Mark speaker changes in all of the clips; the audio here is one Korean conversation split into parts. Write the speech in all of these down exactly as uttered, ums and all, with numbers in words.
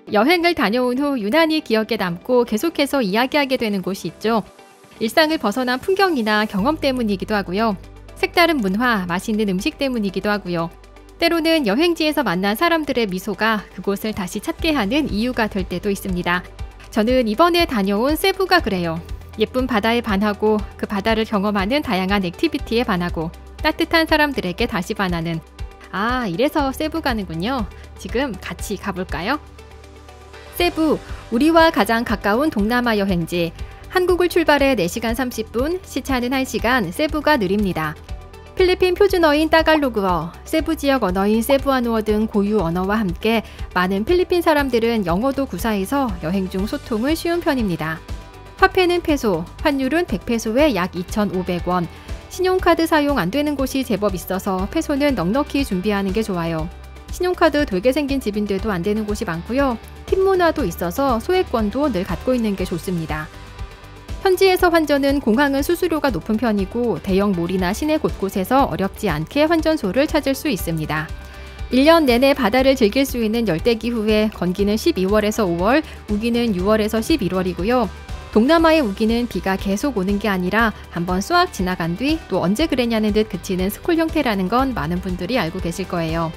Speaker 1: 여행을 다녀온 후 유난히 기억에 남고 계속해서 이야기하게 되는 곳이 있죠. 일상을 벗어난 풍경이나 경험 때문이기도 하고요. 색다른 문화, 맛있는 음식 때문이기도 하고요. 때로는 여행지에서 만난 사람들의 미소가 그곳을 다시 찾게 하는 이유가 될 때도 있습니다. 저는 이번에 다녀온 세부가 그래요. 예쁜 바다에 반하고 그 바다를 경험하는 다양한 액티비티에 반하고 따뜻한 사람들에게 다시 반하는, 아, 이래서 세부 가는군요. 지금 같이 가볼까요? 세부, 우리와 가장 가까운 동남아 여행지. 한국을 출발해 네 시간 삼십 분, 시차는 한 시간, 세부가 느립니다. 필리핀 표준어인 따갈로그어, 세부 지역 언어인 세부아누어 등 고유 언어와 함께 많은 필리핀 사람들은 영어도 구사해서 여행 중 소통을 쉬운 편입니다. 화폐는 페소, 환율은 백 페소에 약 이천오백 원. 신용카드 사용 안 되는 곳이 제법 있어서 페소는 넉넉히 준비하는 게 좋아요. 신용카드 되게 생긴 집인데도 안 되는 곳이 많고요. 팁 문화도 있어서 소액권도 늘 갖고 있는 게 좋습니다. 현지에서 환전은 공항은 수수료가 높은 편이고 대형 몰이나 시내 곳곳에서 어렵지 않게 환전소를 찾을 수 있습니다. 일 년 내내 바다를 즐길 수 있는 열대기후에 건기는 십이월에서 오월, 우기는 유월에서 십일월이고요. 동남아의 우기는 비가 계속 오는 게 아니라 한번 쏘악 지나간 뒤 또 언제 그랬냐는 듯 그치는 스콜 형태라는 건 많은 분들이 알고 계실 거예요.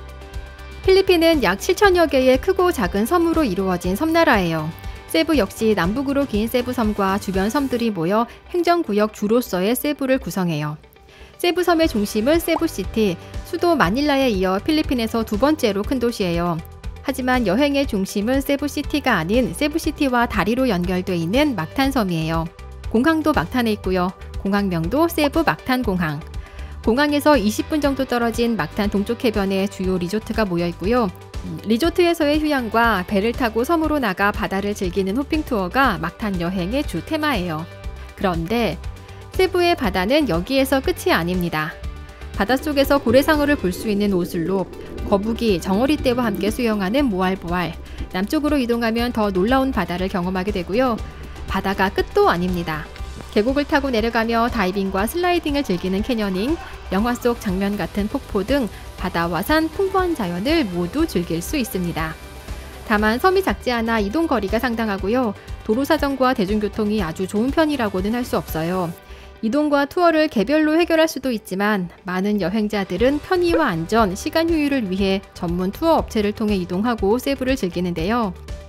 Speaker 1: 필리핀은 약 칠천여 개의 크고 작은 섬으로 이루어진 섬나라예요. 세부 역시 남북으로 긴 세부 섬과 주변 섬들이 모여 행정구역 주로서의 세부를 구성해요. 세부 섬의 중심은 세부시티, 수도 마닐라에 이어 필리핀에서 두 번째로 큰 도시예요. 하지만 여행의 중심은 세부시티가 아닌 세부시티와 다리로 연결돼 있는 막탄섬이에요. 공항도 막탄에 있고요. 공항명도 세부 막탄공항. 공항에서 이십 분 정도 떨어진 막탄 동쪽 해변에 주요 리조트가 모여 있고요. 리조트에서의 휴양과 배를 타고 섬으로 나가 바다를 즐기는 호핑 투어가 막탄 여행의 주 테마예요. 그런데 세부의 바다는 여기에서 끝이 아닙니다. 바닷속에서 고래상어를 볼 수 있는 오슬롭, 거북이, 정어리떼와 함께 수영하는 모알보알, 남쪽으로 이동하면 더 놀라운 바다를 경험하게 되고요. 바다가 끝도 아닙니다. 계곡을 타고 내려가며 다이빙과 슬라이딩을 즐기는 캐녀닝, 영화 속 장면 같은 폭포 등 바다와 산 풍부한 자연을 모두 즐길 수 있습니다. 다만 섬이 작지 않아 이동 거리가 상당하고요. 도로 사정과 대중교통이 아주 좋은 편이라고는 할 수 없어요. 이동과 투어를 개별로 해결할 수도 있지만 많은 여행자들은 편의와 안전, 시간 효율을 위해 전문 투어 업체를 통해 이동하고 세부를 즐기는데요.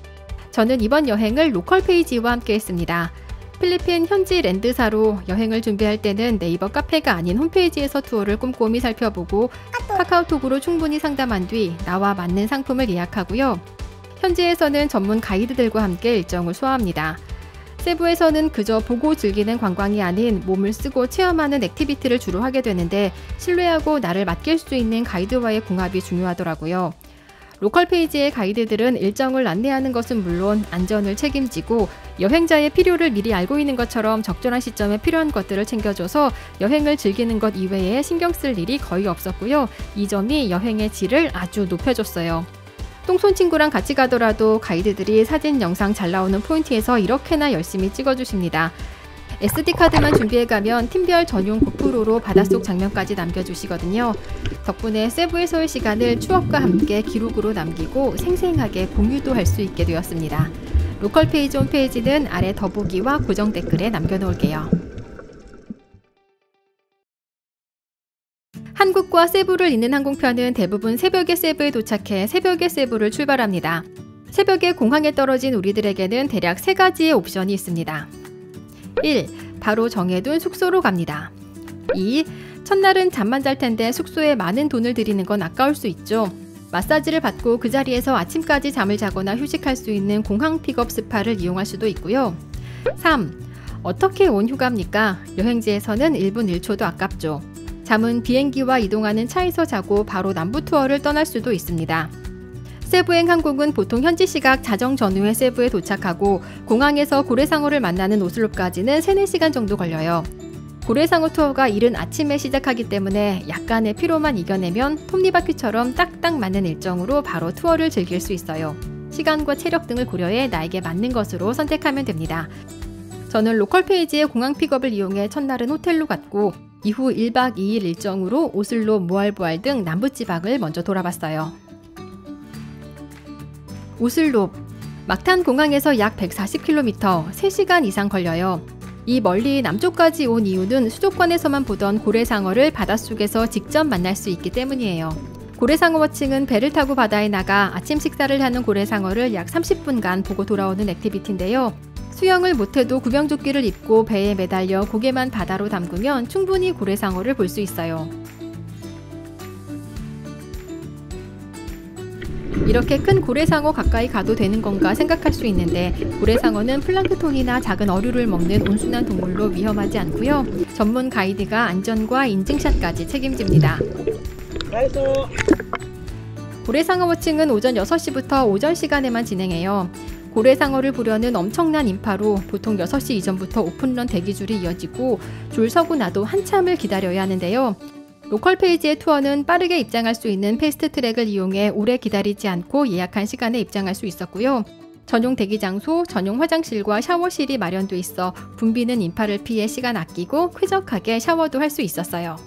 Speaker 1: 저는 이번 여행을 로컬 페이지와 함께 했습니다. 필리핀 현지 랜드사로 여행을 준비할 때는 네이버 카페가 아닌 홈페이지에서 투어를 꼼꼼히 살펴보고 카카오톡으로 충분히 상담한 뒤 나와 맞는 상품을 예약하고요. 현지에서는 전문 가이드들과 함께 일정을 소화합니다. 세부에서는 그저 보고 즐기는 관광이 아닌 몸을 쓰고 체험하는 액티비티를 주로 하게 되는데 신뢰하고 나를 맡길 수 있는 가이드와의 궁합이 중요하더라고요. 로컬 페이지의 가이드들은 일정을 안내하는 것은 물론 안전을 책임지고 여행자의 필요를 미리 알고 있는 것처럼 적절한 시점에 필요한 것들을 챙겨줘서 여행을 즐기는 것 이외에 신경 쓸 일이 거의 없었고요. 이 점이 여행의 질을 아주 높여줬어요. 똥손 친구랑 같이 가더라도 가이드들이 사진, 영상 잘 나오는 포인트에서 이렇게나 열심히 찍어주십니다. 에스디카드만 준비해가면 팀별 전용 고프로로 바닷속 장면까지 남겨주시거든요. 덕분에 세부에서의 시간을 추억과 함께 기록으로 남기고 생생하게 공유도 할 수 있게 되었습니다. 로컬 페이지 홈페이지는 아래 더보기와 고정 댓글에 남겨놓을게요. 한국과 세부를 잇는 항공편은 대부분 새벽에 세부에 도착해 새벽에 세부를 출발합니다. 새벽에 공항에 떨어진 우리들에게는 대략 세 가지의 옵션이 있습니다. 일. 바로 정해둔 숙소로 갑니다. 이. 첫날은 잠만 잘 텐데 숙소에 많은 돈을 들이는 건 아까울 수 있죠. 마사지를 받고 그 자리에서 아침까지 잠을 자거나 휴식할 수 있는 공항 픽업 스파를 이용할 수도 있고요. 삼. 어떻게 온 휴가입니까? 여행지에서는 일 분 일 초도 아깝죠. 잠은 비행기와 이동하는 차에서 자고 바로 남부 투어를 떠날 수도 있습니다. 세부행 항공은 보통 현지 시각 자정 전후에 세부에 도착하고 공항에서 고래상어를 만나는 오슬롭까지는 세네 시간 정도 걸려요. 고래상어 투어가 이른 아침에 시작하기 때문에 약간의 피로만 이겨내면 톱니바퀴처럼 딱딱 맞는 일정으로 바로 투어를 즐길 수 있어요. 시간과 체력 등을 고려해 나에게 맞는 것으로 선택하면 됩니다. 저는 로컬 페이지의 공항 픽업을 이용해 첫날은 호텔로 갔고 이후 일 박 이 일 일정으로 오슬로, 모알보알 등 남부지방을 먼저 돌아봤어요. 오슬롭, 막탄 공항에서 약 백사십 킬로미터, 세 시간 이상 걸려요. 이 멀리 남쪽까지 온 이유는 수족관에서만 보던 고래상어를 바닷속에서 직접 만날 수 있기 때문이에요. 고래상어 워칭은 배를 타고 바다에 나가 아침 식사를 하는 고래상어를 약 삼십 분간 보고 돌아오는 액티비티인데요. 수영을 못해도 구명조끼를 입고 배에 매달려 고개만 바다로 담그면 충분히 고래상어를 볼 수 있어요. 이렇게 큰 고래상어 가까이 가도 되는 건가 생각할 수 있는데, 고래상어는 플랑크톤이나 작은 어류를 먹는 온순한 동물로 위험하지 않고요. 전문 가이드가 안전과 인증샷까지 책임집니다. 고래상어 워칭은 오전 여섯 시부터 오전 시간에만 진행해요. 고래상어를 보려는 엄청난 인파로 보통 여섯 시 이전부터 오픈런 대기줄이 이어지고 줄 서고 나도 한참을 기다려야 하는데요. 로컬 페이지의 투어는 빠르게 입장할 수 있는 패스트 트랙을 이용해 오래 기다리지 않고 예약한 시간에 입장할 수 있었고요. 전용 대기 장소, 전용 화장실과 샤워실이 마련돼 있어 붐비는 인파를 피해 시간 아끼고 쾌적하게 샤워도 할 수 있었어요.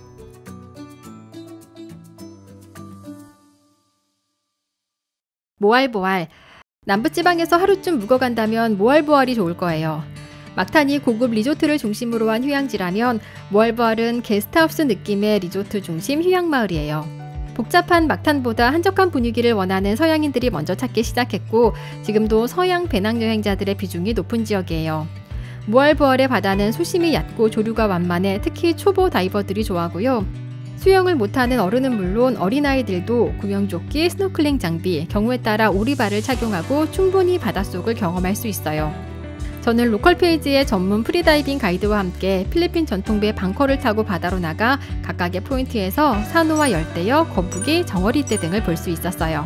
Speaker 1: 모알보알, 남부지방에서 하루쯤 묵어간다면 모알보알이 좋을 거예요. 막탄이 고급 리조트를 중심으로 한 휴양지라면 모알보알은 게스트하우스 느낌의 리조트 중심 휴양마을이에요. 복잡한 막탄보다 한적한 분위기를 원하는 서양인들이 먼저 찾기 시작했고 지금도 서양 배낭여행자들의 비중이 높은 지역이에요. 모알보알의 바다는 수심이 얕고 조류가 완만해 특히 초보 다이버들이 좋아하고요. 수영을 못하는 어른은 물론 어린아이들도 구명조끼, 스노클링 장비, 경우에 따라 오리발을 착용하고 충분히 바닷속을 경험할 수 있어요. 저는 로컬 페이지의 전문 프리다이빙 가이드와 함께 필리핀 전통배 방커를 타고 바다로 나가 각각의 포인트에서 산호와 열대어, 거북이, 정어리떼 등을 볼 수 있었어요.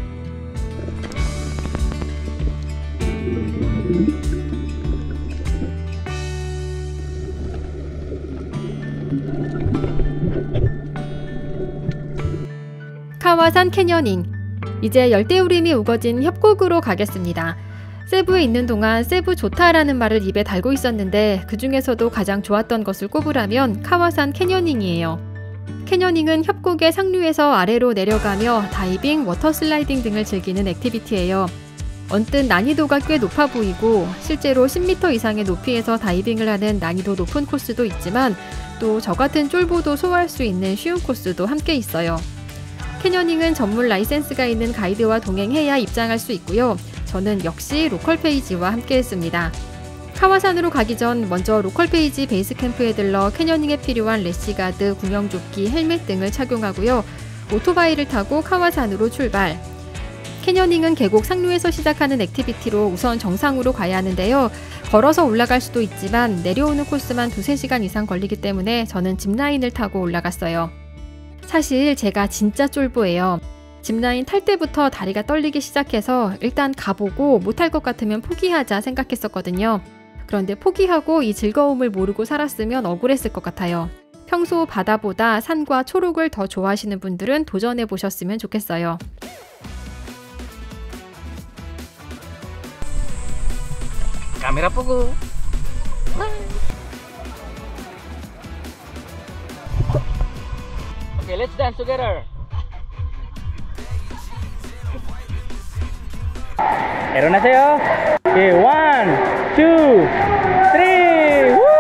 Speaker 1: 카와산 캐녀닝, 이제 열대우림이 우거진 협곡으로 가겠습니다. 세부에 있는 동안 세부 좋다라는 말을 입에 달고 있었는데 그 중에서도 가장 좋았던 것을 꼽으라면 카와산 캐녀닝이에요. 캐녀닝은 협곡의 상류에서 아래로 내려가며 다이빙, 워터슬라이딩 등을 즐기는 액티비티예요. 언뜻 난이도가 꽤 높아 보이고 실제로 십 미터 이상의 높이에서 다이빙을 하는 난이도 높은 코스도 있지만 또 저 같은 쫄보도 소화할 수 있는 쉬운 코스도 함께 있어요. 캐녀닝은 전문 라이센스가 있는 가이드와 동행해야 입장할 수 있고요. 저는 역시 로컬 페이지와 함께 했습니다. 카와산으로 가기 전 먼저 로컬 페이지 베이스 캠프에 들러 캐녀닝에 필요한 래시가드, 구명조끼, 헬멧 등을 착용하고요. 오토바이를 타고 카와산으로 출발. 캐녀닝은 계곡 상류에서 시작하는 액티비티로 우선 정상으로 가야 하는데요. 걸어서 올라갈 수도 있지만 내려오는 코스만 두세 시간 이상 걸리기 때문에 저는 짚라인을 타고 올라갔어요. 사실 제가 진짜 쫄보예요. 짚라인 탈 때부터 다리가 떨리기 시작해서 일단 가보고 못할 것 같으면 포기하자 생각했었거든요. 그런데 포기하고 이 즐거움을 모르고 살았으면 억울했을 것 같아요. 평소 바다보다 산과 초록을 더 좋아하시는 분들은 도전해 보셨으면 좋겠어요.
Speaker 2: 카메라 보고. Okay, let's dance together. 일어나세요. Okay, one, two, three. Woo!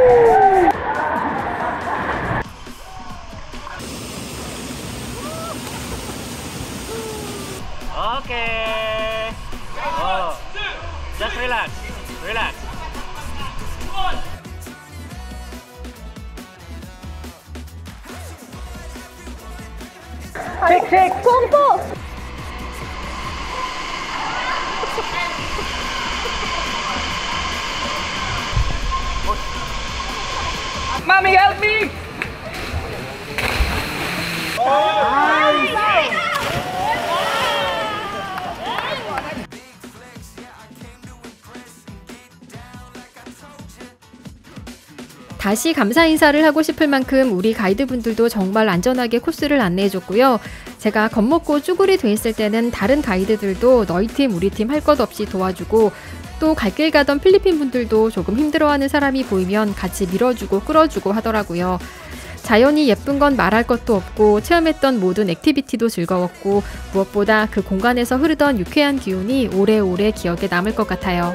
Speaker 2: Okay. Oh, just relax, relax. Shake, shake.
Speaker 3: 뽕뽕!
Speaker 2: Mommy, help me!
Speaker 1: 다시 감사 인사를 하고 싶을 만큼 우리 가이드분들도 정말 안전하게 코스를 안내해줬고요. 제가 겁먹고 쭈구리 돼 있을 때는 다른 가이드들도 너희 팀 우리 팀 할 것 없이 도와주고 또 갈 길 가던 필리핀 분들도 조금 힘들어하는 사람이 보이면 같이 밀어주고 끌어주고 하더라고요. 자연이 예쁜 건 말할 것도 없고 체험했던 모든 액티비티도 즐거웠고 무엇보다 그 공간에서 흐르던 유쾌한 기운이 오래오래 기억에 남을 것 같아요.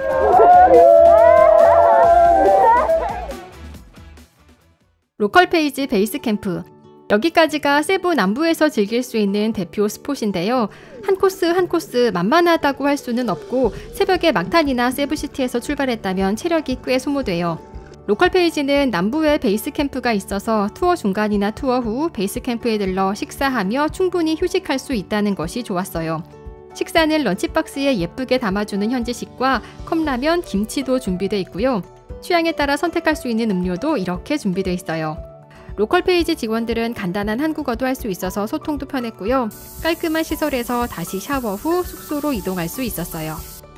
Speaker 1: 로컬 페이지 베이스 캠프. 여기까지가 세부 남부에서 즐길 수 있는 대표 스폿인데요. 한 코스 한 코스 만만하다고 할 수는 없고 새벽에 막탄이나 세부시티에서 출발했다면 체력이 꽤 소모돼요. 로컬 페이지는 남부에 베이스 캠프가 있어서 투어 중간이나 투어 후 베이스 캠프에 들러 식사하며 충분히 휴식할 수 있다는 것이 좋았어요. 식사는 런치박스에 예쁘게 담아주는 현지식과 컵라면, 김치도 준비되어 있고요. 취향에 따라 선택할 수 있는 음료도 이렇게 준비되어 있어요. 로컬 페이지 직원들은 간단한 한국어도 할 수 있어서 소통도 편했고요. 깔끔한 시설에서 다시 샤워 후 숙소로 이동할 수 있었어요.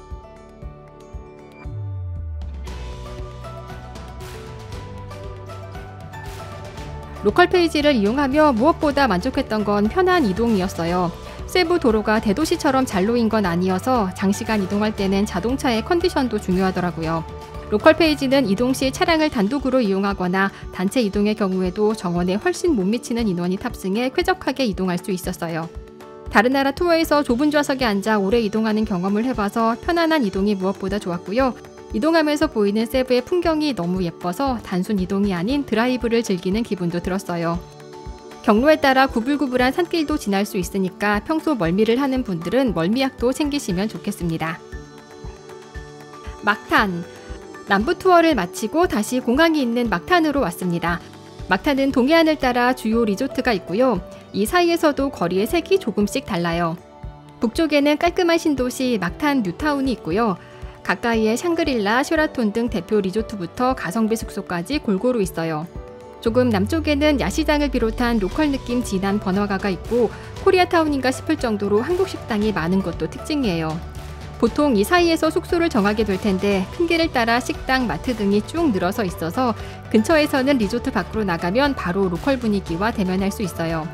Speaker 1: 로컬 페이지를 이용하며 무엇보다 만족했던 건 편한 이동이었어요. 세부 도로가 대도시처럼 잘 놓인 건 아니어서 장시간 이동할 때는 자동차의 컨디션도 중요하더라고요. 로컬 페이지는 이동 시 차량을 단독으로 이용하거나 단체 이동의 경우에도 정원에 훨씬 못 미치는 인원이 탑승해 쾌적하게 이동할 수 있었어요. 다른 나라 투어에서 좁은 좌석에 앉아 오래 이동하는 경험을 해봐서 편안한 이동이 무엇보다 좋았고요. 이동하면서 보이는 세부의 풍경이 너무 예뻐서 단순 이동이 아닌 드라이브를 즐기는 기분도 들었어요. 경로에 따라 구불구불한 산길도 지날 수 있으니까 평소 멀미를 하는 분들은 멀미약도 챙기시면 좋겠습니다. 막탄. 남부 투어를 마치고 다시 공항이 있는 막탄으로 왔습니다. 막탄은 동해안을 따라 주요 리조트가 있고요. 이 사이에서도 거리의 색이 조금씩 달라요. 북쪽에는 깔끔한 신도시 막탄 뉴타운이 있고요. 가까이에 샹그릴라, 쉐라톤 등 대표 리조트부터 가성비 숙소까지 골고루 있어요. 조금 남쪽에는 야시장을 비롯한 로컬 느낌 진한 번화가가 있고 코리아타운인가 싶을 정도로 한국 식당이 많은 것도 특징이에요. 보통 이 사이에서 숙소를 정하게 될 텐데 큰 길을 따라 식당, 마트 등이 쭉 늘어서 있어서 근처에서는 리조트 밖으로 나가면 바로 로컬 분위기와 대면할 수 있어요.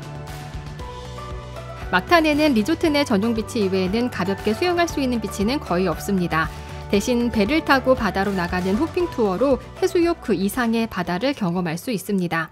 Speaker 1: 막탄에는 리조트 내 전용 비치 이외에는 가볍게 수영할 수 있는 비치는 거의 없습니다. 대신 배를 타고 바다로 나가는 호핑 투어로 해수욕 그 이상의 바다를 경험할 수 있습니다.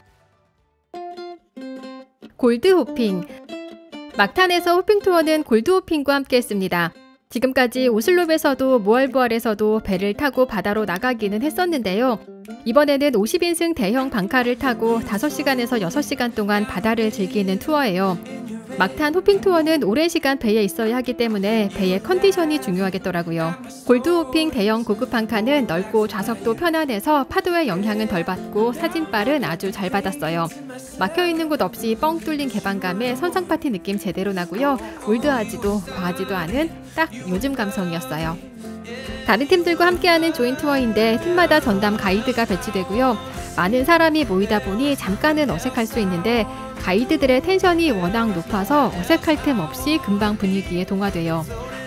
Speaker 1: 골드 호핑. 막탄에서 호핑 투어는 골드 호핑과 함께 했습니다. 지금까지 오슬롭에서도 모알부알에서도 배를 타고 바다로 나가기는 했었는데요. 이번에는 오십 인승 대형 방카를 타고 다섯 시간에서 여섯 시간 동안 바다를 즐기는 투어예요. 막탄 호핑 투어는 오랜 시간 배에 있어야 하기 때문에 배의 컨디션이 중요하겠더라고요. 골드 호핑 대형 고급 방카는 넓고 좌석도 편안해서 파도의 영향은 덜 받고 사진빨은 아주 잘 받았어요. 막혀있는 곳 없이 뻥 뚫린 개방감에 선상파티 느낌 제대로 나고요. 올드하지도 과하지도 않은 딱 요즘 감성이었어요. 다른 팀들과 함께하는 조인 투어인데 팀마다 전담 가이드가 배치되고요. 많은 사람이 모이다 보니 잠깐은 어색할 수 있는데 가이드들의 텐션이 워낙 높아서 어색할 틈 없이 금방 분위기에 동화돼요.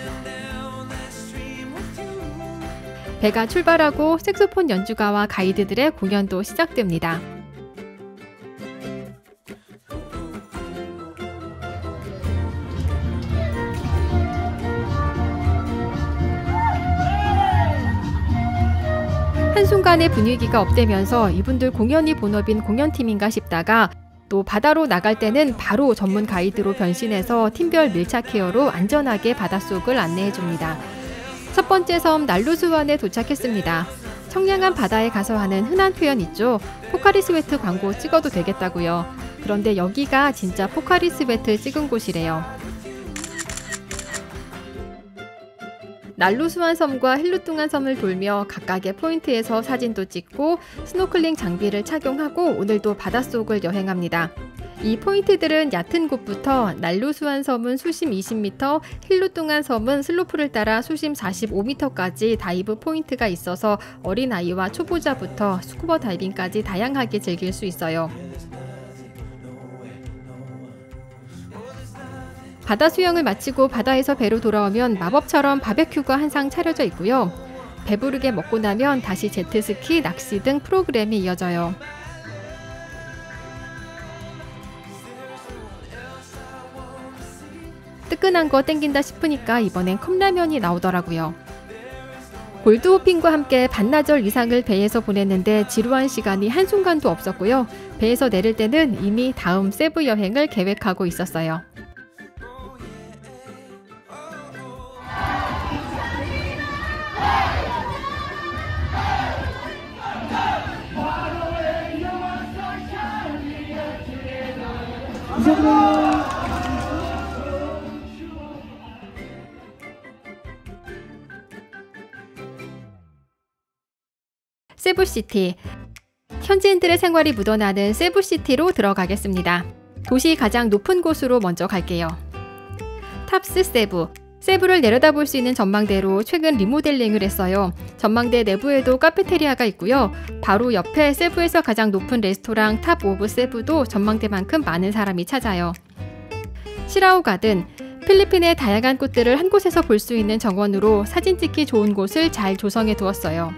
Speaker 1: 배가 출발하고 색소폰 연주가와 가이드들의 공연도 시작됩니다. 한순간에 분위기가 업되면서 이분들 공연이 본업인 공연팀인가 싶다가 또 바다로 나갈 때는 바로 전문 가이드로 변신해서 팀별 밀착 케어로 안전하게 바닷속을 안내해줍니다. 첫 번째 섬 날루스완에 도착했습니다. 청량한 바다에 가서 하는 흔한 표현 있죠. 포카리 스웨트 광고 찍어도 되겠다고요. 그런데 여기가 진짜 포카리 스웨트 찍은 곳이래요. 날루스완 섬과 힐루뚱한 섬을 돌며 각각의 포인트에서 사진도 찍고 스노클링 장비를 착용하고 오늘도 바닷속을 여행합니다. 이 포인트들은 얕은 곳부터 날루스완 섬은 수심 이십 미터, 힐루뚱한 섬은 슬로프를 따라 수심 사십오 미터까지 다이브 포인트가 있어서 어린아이와 초보자부터 스쿠버 다이빙까지 다양하게 즐길 수 있어요. 바다 수영을 마치고 바다에서 배로 돌아오면 마법처럼 바베큐가 한상 차려져 있고요. 배부르게 먹고 나면 다시 제트스키, 낚시 등 프로그램이 이어져요. 뜨끈한 거 땡긴다 싶으니까 이번엔 컵라면이 나오더라고요. 골드호핑과 함께 반나절 이상을 배에서 보냈는데 지루한 시간이 한순간도 없었고요. 배에서 내릴 때는 이미 다음 세부 여행을 계획하고 있었어요. 세부시티. 현지인들의 생활이 묻어나는 세부시티로 들어가겠습니다. 도시 가장 높은 곳으로 먼저 갈게요. 탑스 세부. 세부를 내려다볼 수 있는 전망대로 최근 리모델링을 했어요. 전망대 내부에도 카페테리아가 있고요. 바로 옆에 세부에서 가장 높은 레스토랑 탑 오브 세부도 전망대만큼 많은 사람이 찾아요. 시라오 가든. 필리핀의 다양한 꽃들을 한 곳에서 볼 수 있는 정원으로 사진 찍기 좋은 곳을 잘 조성해 두었어요.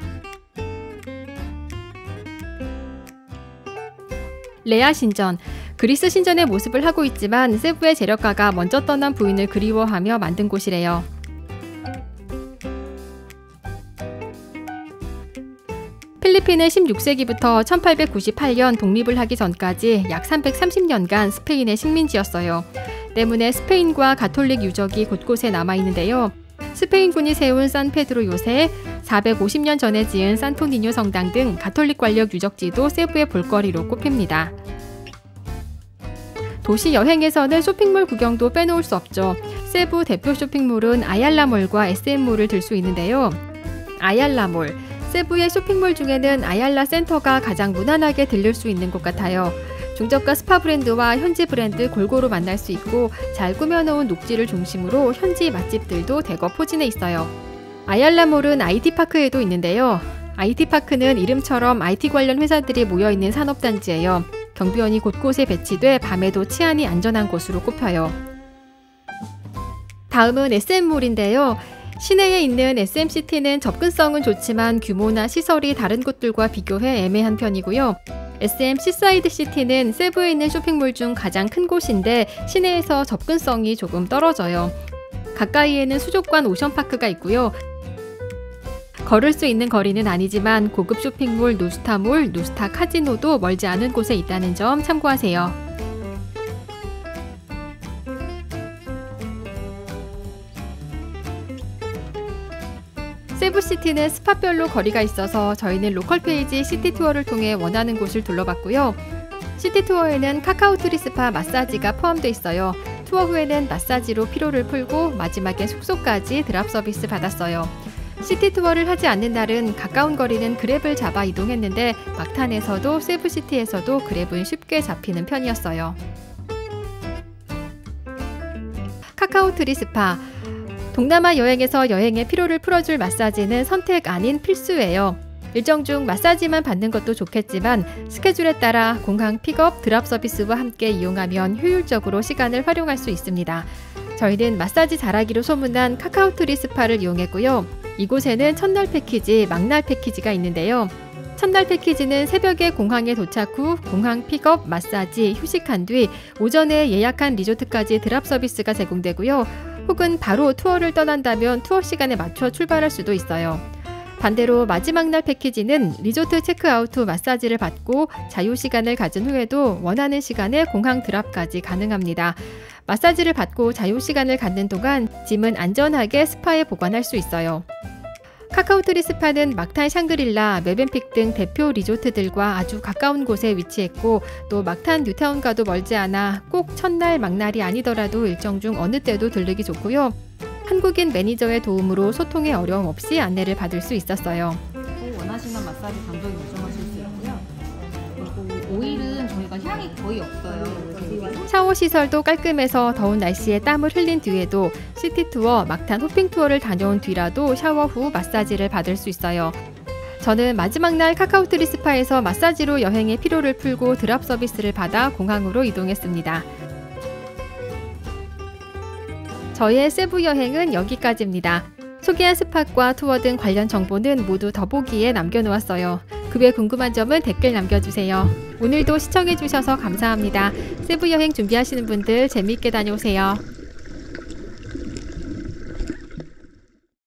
Speaker 1: 레아 신전. 그리스 신전의 모습을 하고 있지만 세부의 재력가가 먼저 떠난 부인을 그리워하며 만든 곳이래요. 필리핀은 십육 세기부터 천팔백구십팔 년 독립을 하기 전까지 약 삼백삼십 년간 스페인의 식민지였어요. 때문에 스페인과 가톨릭 유적이 곳곳에 남아있는데요. 스페인군이 세운 산페드로 요새, 사백오십 년 전에 지은 산토니뇨 성당 등 가톨릭 관력 유적지도 세부의 볼거리로 꼽힙니다. 도시 여행에서는 쇼핑몰 구경도 빼놓을 수 없죠. 세부 대표 쇼핑몰은 아얄라몰과 에스엠몰을 들 수 있는데요. 아얄라몰. 세부의 쇼핑몰 중에는 아얄라 센터가 가장 무난하게 들릴 수 있는 곳 같아요. 중저가 스파 브랜드와 현지 브랜드 골고루 만날 수 있고 잘 꾸며놓은 녹지를 중심으로 현지 맛집들도 대거 포진해 있어요. 아얄라몰은 아이티파크에도 있는데요. 아이티파크는 이름처럼 아이티 관련 회사들이 모여있는 산업단지예요. 경비원이 곳곳에 배치돼 밤에도 치안이 안전한 곳으로 꼽혀요. 다음은 에스엠몰인데요. 시내에 있는 에스엠시티는 접근성은 좋지만 규모나 시설이 다른 곳들과 비교해 애매한 편이고요. 에스엠 시사이드 시티는 세부에 있는 쇼핑몰 중 가장 큰 곳인데 시내에서 접근성이 조금 떨어져요. 가까이에는 수족관 오션파크가 있고요. 걸을 수 있는 거리는 아니지만 고급 쇼핑몰 노스타몰, 노스타 카지노도 멀지 않은 곳에 있다는 점 참고하세요. 세부시티는 스팟별로 거리가 있어서 저희는 로컬 페이지 시티투어를 통해 원하는 곳을 둘러봤고요. 시티투어에는 카카오트리 스파 마사지가 포함되어 있어요. 투어 후에는 마사지로 피로를 풀고 마지막엔 숙소까지 드랍 서비스 받았어요. 시티투어를 하지 않는 날은 가까운 거리는 그랩을 잡아 이동했는데 막탄에서도 세부시티에서도 그랩은 쉽게 잡히는 편이었어요. 카카오트리 스파. 동남아 여행에서 여행의 피로를 풀어줄 마사지는 선택 아닌 필수예요. 일정 중 마사지만 받는 것도 좋겠지만 스케줄에 따라 공항 픽업, 드랍 서비스와 함께 이용하면 효율적으로 시간을 활용할 수 있습니다. 저희는 마사지 잘하기로 소문난 카카오트리 스파를 이용했고요. 이곳에는 첫날 패키지, 막날 패키지가 있는데요. 첫날 패키지는 새벽에 공항에 도착 후 공항 픽업, 마사지, 휴식한 뒤 오전에 예약한 리조트까지 드랍 서비스가 제공되고요. 혹은 바로 투어를 떠난다면 투어 시간에 맞춰 출발할 수도 있어요. 반대로 마지막 날 패키지는 리조트 체크아웃 후 마사지를 받고 자유시간을 가진 후에도 원하는 시간에 공항 드랍까지 가능합니다. 마사지를 받고 자유시간을 갖는 동안 짐은 안전하게 스파에 보관할 수 있어요. 카카오트리 스파는 막탄 샹그릴라, 메벤픽 등 대표 리조트들과 아주 가까운 곳에 위치했고 또 막탄 뉴타운과도 멀지 않아 꼭 첫날 막날이 아니더라도 일정 중 어느 때도 들르기 좋고요. 한국인 매니저의 도움으로 소통에 어려움 없이 안내를 받을 수 있었어요.
Speaker 3: 원하시는 마사지 단독이 요청하실 수 있고요. 그리고 오일은 저희가 향이 거의 없어요.
Speaker 1: 샤워 시설도 깔끔해서 더운 날씨에 땀을 흘린 뒤에도 시티투어, 막탄 호핑투어를 다녀온 뒤라도 샤워 후 마사지를 받을 수 있어요. 저는 마지막 날 카카오트리 스파에서 마사지로 여행의 피로를 풀고 드랍 서비스를 받아 공항으로 이동했습니다. 저의 세부 여행은 여기까지입니다. 소개한 스팟과 투어 등 관련 정보는 모두 더보기에 남겨놓았어요. 그 외 궁금한 점은 댓글 남겨주세요. 오늘도 시청해주셔서 감사합니다. 세부 여행 준비하시는 분들 재미있게 다녀오세요.